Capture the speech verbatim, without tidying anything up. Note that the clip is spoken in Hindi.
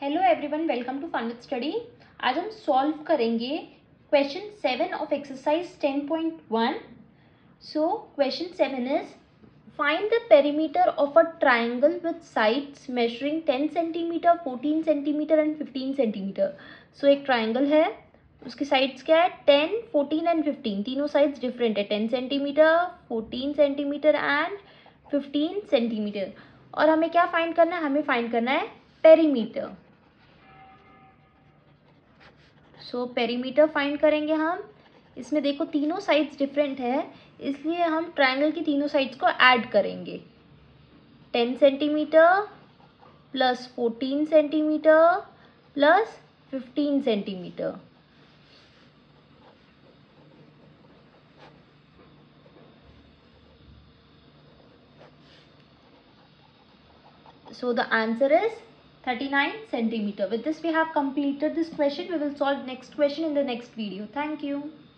Hello everyone, welcome to fun with study. आज हम सॉल्व करेंगे question seven of exercise ten point one. So question seven is find the perimeter of a triangle with sides measuring ten centimetre, fourteen centimetre and fifteen centimetre. So एक ट्राइंगल है, उसकी साइड्स क्या है, टेन, फोर्टीन एंड फिफ्टीन। तीनों साइड्स डिफरेंट है, ten centimetre, fourteen centimetre and fifteen centimetre. और हमें क्या फाइंड करना है, हमें फाइंड करना है पेरीमीटर। सो पेरीमीटर फाइंड करेंगे हम। इसमें देखो तीनों साइड्स डिफरेंट है, इसलिए हम ट्रायंगल की तीनों साइड्स को ऐड करेंगे। Ten centimetre plus fourteen centimetre plus fifteen centimetre. So the answer is thirty-nine centimeter. With this we have completed this question. We will solve next question in the next video. Thank you.